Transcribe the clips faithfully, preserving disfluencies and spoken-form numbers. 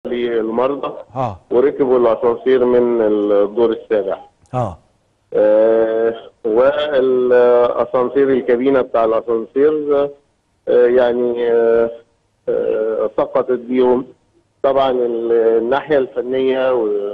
للمرضى اه وركبوا الاسانسير من الدور السابع. اه آه والاسانسير الكابينه بتاع الاسانسير آه يعني آه آه سقطت بيهم. طبعا الناحيه الفنيه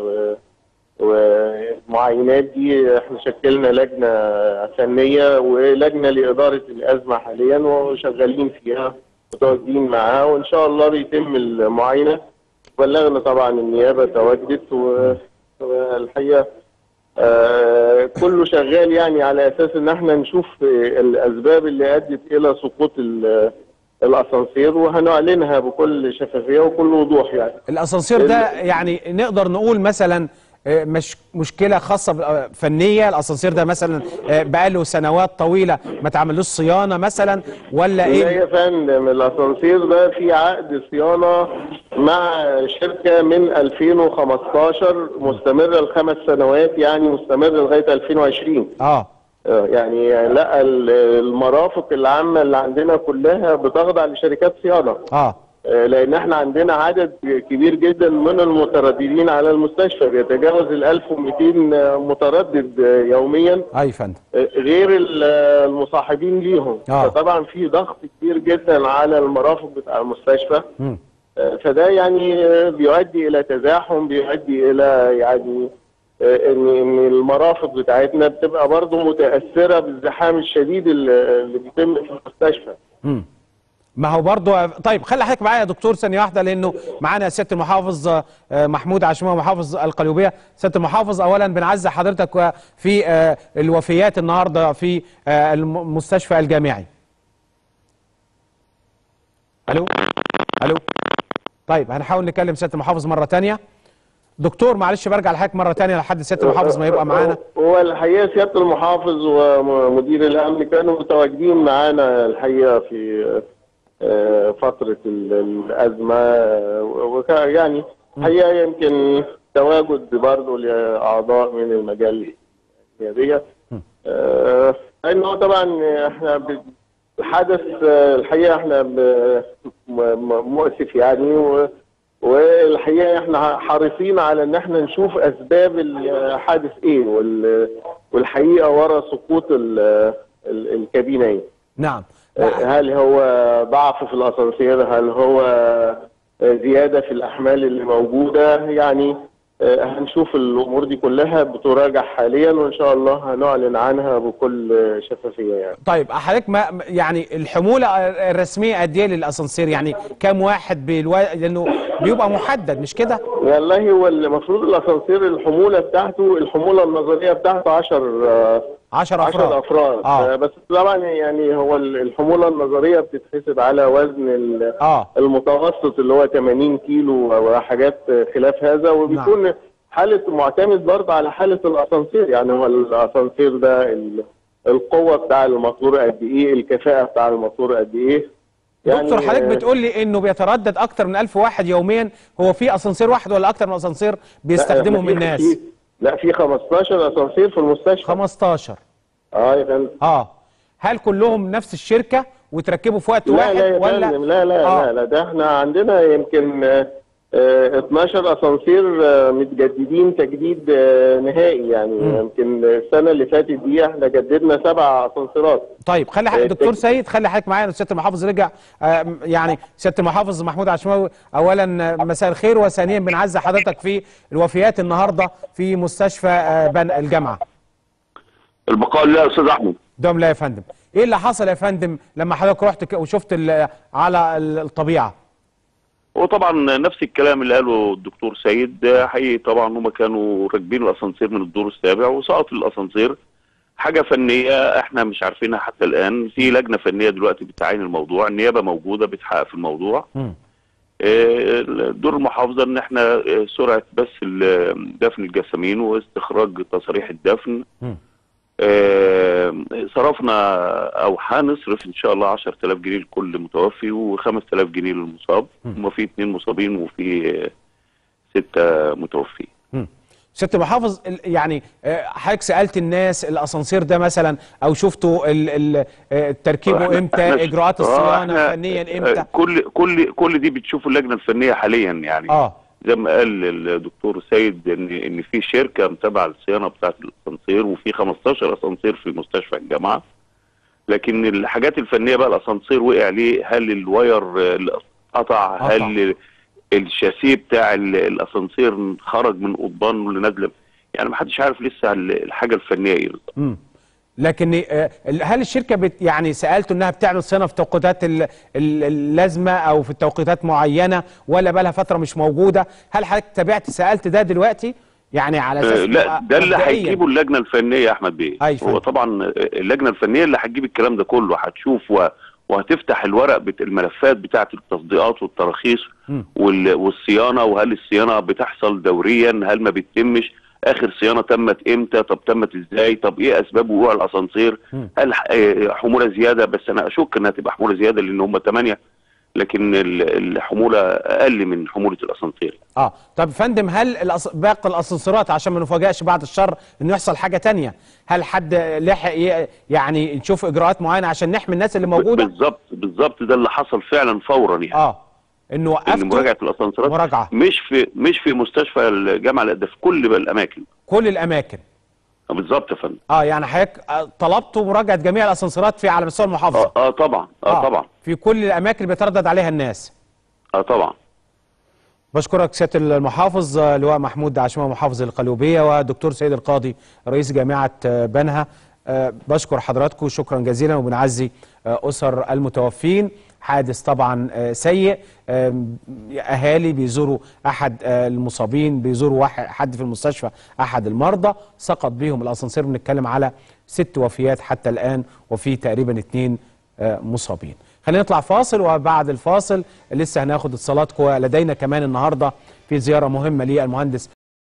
والمعاينات دي احنا شكلنا لجنه فنيه ولجنه لاداره الازمه حاليا وشغالين فيها متواجدين معاها، وان شاء الله بيتم المعاينه. بلغنا طبعا النيابه تواجدت، والحقيقه آه كله شغال يعني على اساس ان احنا نشوف الاسباب اللي ادت الى سقوط الاسانسير، وهنعلنها بكل شفافيه وكل وضوح. يعني الاسانسير ده يعني نقدر نقول مثلا مش مشكله خاصه فنيه، الاسانسير ده مثلا بقاله سنوات طويله ما تعملوش صيانه مثلا ولا ايه؟ لا يا فندم، الاسانسير ده في عقد صيانه مع شركه من ألفين وخمستاشر مستمره لخمس سنوات، يعني مستمر لغايه ألفين وعشرين. اه يعني لا المرافق العامه اللي عندنا كلها بتخضع لشركات صيانه. اه لان احنا عندنا عدد كبير جدا من المترددين على المستشفى، بيتجاوز ال ألف ومئتين متردد يوميا. اي فندم. غير المصاحبين ليهم. آه. فطبعا في ضغط كبير جدا على المرافق بتاع المستشفى. م. فده يعني بيؤدي الى تزاحم، بيؤدي الى يعني ان ان المرافق بتاعتنا بتبقى برضه متاثره بالزحام الشديد اللي بيتم في المستشفى. م. ما هو برضه. طيب خلي حضرتك معايا يا دكتور ثانيه واحده، لانه معانا سياده المحافظ محمود عاشماوي محافظ القليوبيه. سياده المحافظ، اولا بنعزي حضرتك في الوفيات النهارده في المستشفى الجامعي. الو الو طيب هنحاول نكلم سياده المحافظ مره ثانيه. دكتور معلش برجع لحضرتك مره ثانيه لحد سياده المحافظ ما يبقى معانا. هو الحقيقه سياده المحافظ ومدير الامن كانوا متواجدين معانا الحقيقه في فتره الازمه، ويعني الحقيقه يمكن تواجد برضه لاعضاء من المجال النيابيه. انه طبعا احنا الحدث الحقيقه احنا مؤسف يعني، والحقيقه احنا حريصين على ان احنا نشوف اسباب الحادث ايه والحقيقه ورا سقوط الكابينه. نعم. هل هو ضعف في الاسانسير؟ هل هو زياده في الاحمال اللي موجوده؟ يعني هنشوف الامور دي كلها بتراجع حاليا، وان شاء الله هنعلن عنها بكل شفافيه. يعني طيب حضرتك ما يعني الحموله الرسميه قد ايه للاسانسير؟ يعني كام واحد بالو... لانه بيبقى محدد مش كده؟ والله هو المفروض الاسانسير الحموله بتاعته الحموله النظريه بتاعته عشرة عشرة افراد عشرة افراد. آه. بس طبعا يعني هو الحموله النظريه بتتحسب على وزن آه. المتوسط اللي هو ثمانين كيلو وحاجات خلاف هذا، وبيكون نعم. حاله معتمد برضه على حاله الاسانسير. يعني هو الاسانسير ده القوه بتاع الموتور قد ايه، الكفاءه بتاع الموتور قد ايه. يعني دكتور حضرتك بتقول لي انه بيتردد اكتر من ألف واحد يوميا، هو في اسانسير واحد ولا اكتر من اسانسير بيستخدمهم الناس؟ في لا في خمستاشر اسانسير في المستشفى. خمستاشر اه يا فندم. اه هل كلهم نفس الشركه وتركبوا في وقت لا واحد لا ولا؟ لا لا آه. لا لا ده احنا عندنا يمكن اه اتناشر اسانسير اه متجددين تجديد اه نهائي. يعني م. يمكن السنه اللي فاتت دي احنا جددنا سبع اسانسيرات. طيب خلي حضرتك دكتور سيد خلي حضرتك معايا. سياده المحافظ رجع اه يعني سياده المحافظ محمود عاشماوي، اولا مساء الخير، وثانيا بنعزي حضرتك في الوفيات النهارده في مستشفى اه بن الجامعه. البقاء لله يا استاذ احمد. دوم لا يا فندم. ايه اللي حصل يا فندم لما حضرتك رحت وشفت على الطبيعه؟ وطبعا نفس الكلام اللي قاله الدكتور سيد حقيقي. طبعا هم كانوا راكبين الاسانسير من الدور السابع وسقط الاسانسير. حاجه فنيه احنا مش عارفينها حتى الان. في لجنه فنيه دلوقتي بتعاين الموضوع، النيابه موجوده بتحقق في الموضوع. م. دور المحافظه ان احنا سرعه بس دفن الجسامين واستخراج تصاريح الدفن. م. آه صرفنا او هنصرف ان شاء الله عشرة آلاف جنيه لكل متوفي وخمسة آلاف جنيه للمصاب. هم في اثنين مصابين وفي ستة متوفين. سياده المحافظ، يعني حضرتك سالت الناس الاسانسير ده مثلا او شفتوا تركيبه امتى؟ اجراءات الصيانه فنيا امتى؟ كل كل كل دي بتشوفوا اللجنه الفنيه حاليا يعني. اه زي ما قال الدكتور سيد ان ان في شركه متابعه الصيانه بتاعه الاسانسير، وفي خمستاشر اسانسير في مستشفى الجامعه. لكن الحاجات الفنيه بقى، الاسانسير وقع ليه، هل الواير اللي قطع، هل الشاسيه بتاع الاسانسير خرج من قضبان اللي نازله، يعني ما حدش عارف لسه الحاجه الفنيه ايه بالظبط. لكن هل الشركه بت يعني سالته انها بتعمل صيانه في توقيتات اللازمه او في توقيتات معينه، ولا بقى لها فتره مش موجوده؟ هل حضرتك تابعت سالت ده دلوقتي يعني على اساس؟ آه لا، ده اللي هيجيبه اللجنه الفنيه يا احمد بيه. هو طبعا اللجنه الفنيه اللي هتجيب الكلام ده كله، هتشوف وهتفتح الورق بت الملفات بتاعه التصديقات والتراخيص والصيانه، وهل الصيانه بتحصل دوريا، هل ما بتتمش، اخر صيانه تمت امتى، طب تمت ازاي، طب ايه اسباب وقوع الاسانسير، هل حموله زياده، بس انا اشك انها تبقى حموله زياده لان هم ثمانيه، لكن الحموله اقل من حموله الاسانسير. اه طب فندم، هل الأص... باقي الاسانسيرات عشان ما نفاجئش بعد الشر انه يحصل حاجه ثانيه، هل حد لحق ي... يعني نشوف اجراءات معينه عشان نحمي الناس اللي موجوده؟ بالظبط بالظبط، ده اللي حصل فعلا فورا يعني. اه انه وقفتوا إن مراجعه الاسانسيرات مراجعه مش في مش في مستشفى الجامعه، لا ده في كل الاماكن. كل الاماكن بالظبط يا فندم. اه يعني حضرتك طلبتوا مراجعه جميع الاسانسيرات في على مستوى المحافظه؟ اه, آه طبعا اه, آه طبعا في كل الاماكن اللي بيتردد عليها الناس. اه طبعا. بشكرك سياده المحافظ لواء محمود عاشماوي محافظ القليوبيه، ودكتور سيد القاضي رئيس جامعه بنها. أه بشكر حضراتكم شكرا جزيلا، وبنعزي أه اسر المتوفين. حادث طبعا أه سيء، اهالي بيزوروا احد المصابين، بيزوروا واحد حد في المستشفى احد المرضى، سقط بيهم الاسانسير. بنتكلم على ست وفيات حتى الان، وفي تقريبا اثنين مصابين. خلينا نطلع فاصل، وبعد الفاصل لسه هناخد اتصالاتكم. لدينا كمان النهارده في زياره مهمه للمهندس